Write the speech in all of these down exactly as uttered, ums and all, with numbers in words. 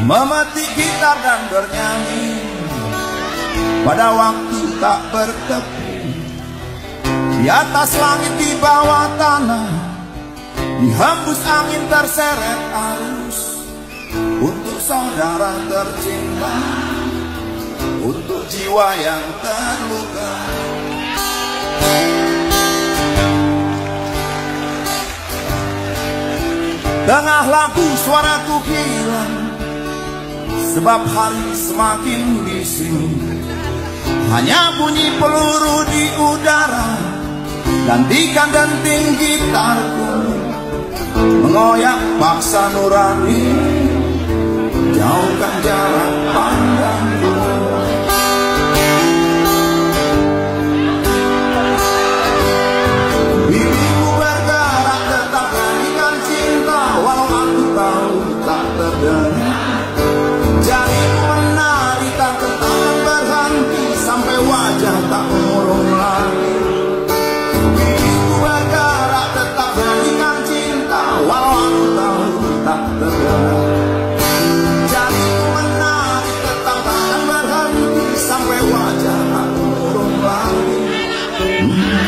memetik gitar dan bernyanyi pada waktu tak bertepi, di atas langit, di bawah tanah, dihembus angin terseret arus, untuk saudara tercinta, untuk jiwa yang terluka. Tengah lagu suaraku hilang, sebab hari semakin bising. Hanya bunyi peluru di udara, gantikan denting gitarku, mengoyak paksa nurani, jauhkan jarak pandangku. Bibiku bergerak tetap nyanyikan cinta, walau aku tahu tak terdengar. Jariku menari tak tetap berhenti, sampai wajah tak murung lagi. Bibiku bergerak tetap nyanyikan cinta, walau aku tahu tak terdengar. Jariku menari tetap takkan berhenti, sampai wajah tak murung lagi. hmm.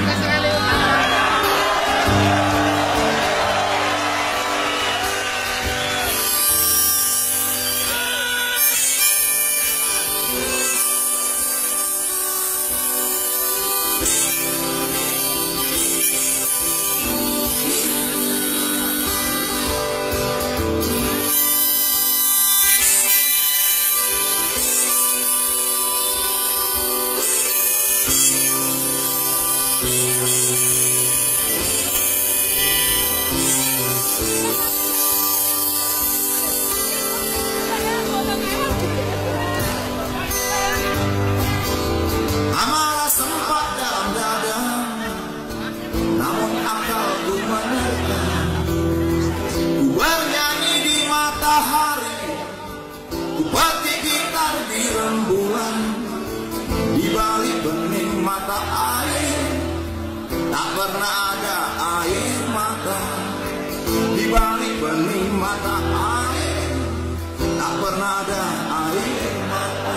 Amarah sempat dalam dada, namun akalku menerka. Ku bernyanyi di matahari, ku petik gitar di rembulan, di balik bening mata air tak pernah ada air mata. Di balik bening mata air tak pernah ada air mata.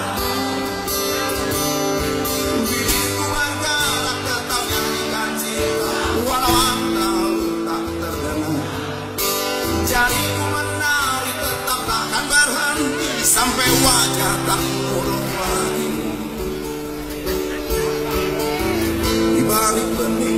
Bibiku bergerak tetap nyanyikan cinta, walau aku tak terdengar. Jariku menari tetap takkan berhenti, sampai wajah tak murung lagi. Di balik bening